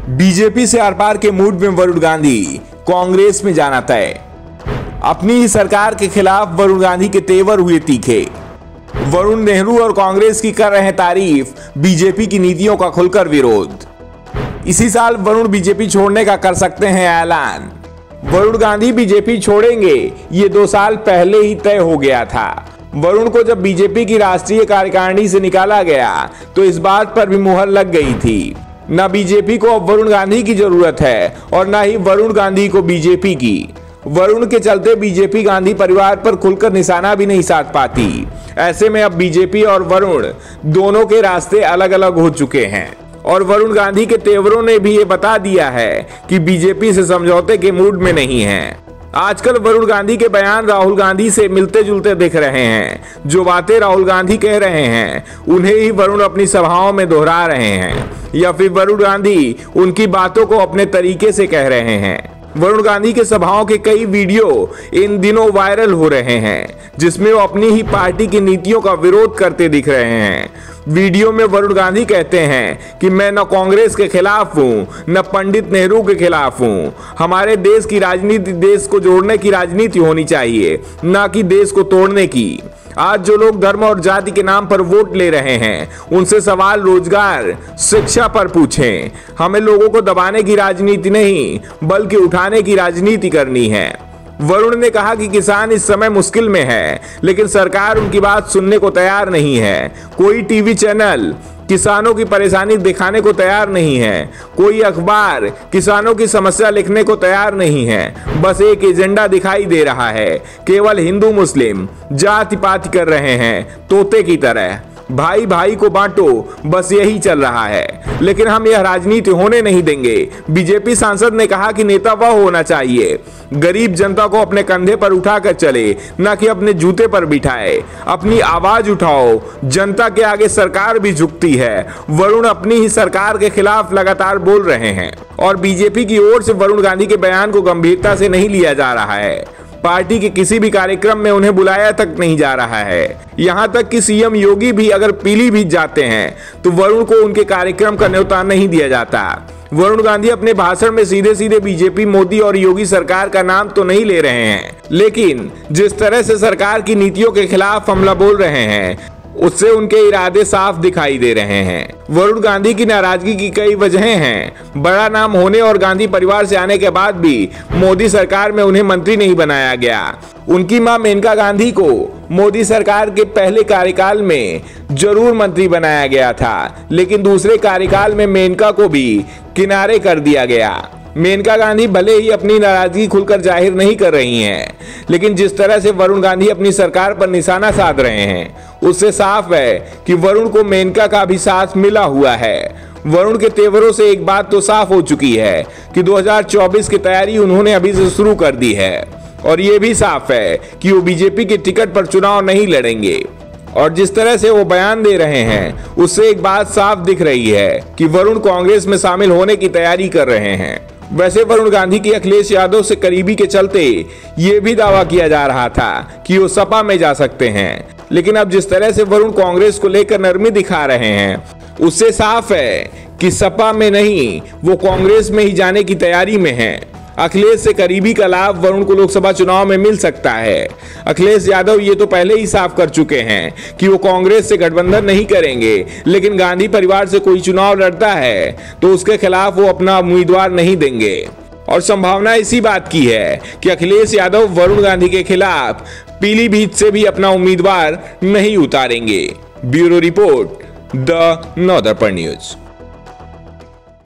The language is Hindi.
बीजेपी से आर पार के मूड में वरुण गांधी, कांग्रेस में जाना तय। अपनी ही सरकार के खिलाफ वरुण गांधी के तेवर हुए तीखे। वरुण नेहरू और कांग्रेस की कर रहे हैं तारीफ, बीजेपी की नीतियों का खुलकर विरोध। इसी साल वरुण बीजेपी छोड़ने का कर सकते हैं ऐलान। वरुण गांधी बीजेपी छोड़ेंगे, ये 2 साल पहले ही तय हो गया था। वरुण को जब बीजेपी की राष्ट्रीय कार्यकारिणी से निकाला गया तो इस बात पर भी मुहर लग गई थी। न बीजेपी को अब वरुण गांधी की जरूरत है और न ही वरुण गांधी को बीजेपी की। वरुण के चलते बीजेपी गांधी परिवार पर खुलकर निशाना भी नहीं साध पाती। ऐसे में अब बीजेपी और वरुण दोनों के रास्ते अलग अलग हो चुके हैं और वरुण गांधी के तेवरों ने भी ये बता दिया है कि बीजेपी से समझौते के मूड में नहीं है। आजकल वरुण गांधी के बयान राहुल गांधी से मिलते जुलते दिख रहे हैं। जो बातें राहुल गांधी कह रहे हैं उन्हें ही वरुण अपनी सभाओं में दोहरा रहे हैं या फिर वरुण गांधी उनकी बातों को अपने तरीके से कह रहे हैं। वरुण गांधी के सभाओं के कई वीडियो इन दिनों वायरल हो रहे हैं जिसमें वो अपनी ही पार्टी की नीतियों का विरोध करते दिख रहे हैं। वीडियो में वरुण गांधी कहते हैं कि मैं न कांग्रेस के खिलाफ हूं न पंडित नेहरू के खिलाफ हूं। हमारे देश की राजनीति देश को जोड़ने की राजनीति होनी चाहिए, न कि देश को तोड़ने की। आज जो लोग धर्म और जाति के नाम पर वोट ले रहे हैं उनसे सवाल रोजगार, शिक्षा पर पूछें। हमें लोगों को दबाने की राजनीति नहीं बल्कि उठाने की राजनीति करनी है। वरुण ने कहा कि किसान इस समय मुश्किल में है लेकिन सरकार उनकी बात सुनने को तैयार नहीं है। कोई टीवी चैनल किसानों की परेशानी दिखाने को तैयार नहीं है। कोई अखबार किसानों की समस्या लिखने को तैयार नहीं है। बस एक एजेंडा दिखाई दे रहा है, केवल हिंदू मुस्लिम जाति पाति कर रहे हैं तोते की तरह। भाई भाई को बांटो, बस यही चल रहा है लेकिन हम यह राजनीति होने नहीं देंगे। बीजेपी सांसद ने कहा कि नेता वह होना चाहिए गरीब जनता को अपने कंधे पर उठाकर चले, न कि अपने जूते पर बिठाए। अपनी आवाज उठाओ, जनता के आगे सरकार भी झुकती है। वरुण अपनी ही सरकार के खिलाफ लगातार बोल रहे हैं और बीजेपी की ओर से वरुण गांधी के बयान को गंभीरता से नहीं लिया जा रहा है। पार्टी के किसी भी कार्यक्रम में उन्हें बुलाया तक नहीं जा रहा है। यहां तक कि सीएम योगी भी अगर पीलीभीत जाते हैं तो वरुण को उनके कार्यक्रम का न्योता नहीं दिया जाता। वरुण गांधी अपने भाषण में सीधे सीधे बीजेपी, मोदी और योगी सरकार का नाम तो नहीं ले रहे हैं, लेकिन जिस तरह से सरकार की नीतियों के खिलाफ हमला बोल रहे हैं उससे उनके इरादे साफ दिखाई दे रहे हैं। वरुण गांधी की नाराजगी की कई वजहें हैं। बड़ा नाम होने और गांधी परिवार से आने के बाद भी मोदी सरकार में उन्हें मंत्री नहीं बनाया गया। उनकी मां मेनका गांधी को मोदी सरकार के पहले कार्यकाल में जरूर मंत्री बनाया गया था, लेकिन दूसरे कार्यकाल में मेनका को भी किनारे कर दिया गया। मेनका गांधी भले ही अपनी नाराजगी खुलकर जाहिर नहीं कर रही हैं, लेकिन जिस तरह से वरुण गांधी अपनी सरकार पर निशाना साध रहे हैं उससे साफ है कि वरुण को मेनका का भी साथ मिला हुआ है। वरुण के तेवरों से एक बात तो साफ हो चुकी है कि 2024 की तैयारी उन्होंने अभी से शुरू कर दी है और ये भी साफ है कि वो बीजेपी के टिकट पर चुनाव नहीं लड़ेंगे। और जिस तरह से वो बयान दे रहे हैं उससे एक बात साफ दिख रही है कि वरुण कांग्रेस में शामिल होने की तैयारी कर रहे हैं। वैसे वरुण गांधी की अखिलेश यादव से करीबी के चलते ये भी दावा किया जा रहा था कि वो सपा में जा सकते हैं, लेकिन अब जिस तरह से वरुण कांग्रेस को लेकर नरमी दिखा रहे हैं उससे साफ है कि सपा में नहीं वो कांग्रेस में ही जाने की तैयारी में है। अखिलेश से करीबी का लाभ वरुण को लोकसभा चुनाव में मिल सकता है। अखिलेश यादव ये तो पहले ही साफ कर चुके हैं कि वो कांग्रेस से गठबंधन नहीं करेंगे, लेकिन गांधी परिवार से कोई चुनाव लड़ता है तो उसके खिलाफ वो अपना उम्मीदवार नहीं देंगे। और संभावना इसी बात की है कि अखिलेश यादव वरुण गांधी के खिलाफ पीलीभीत से भी अपना उम्मीदवार नहीं उतारेंगे। Bureau report, the Navdarpan news.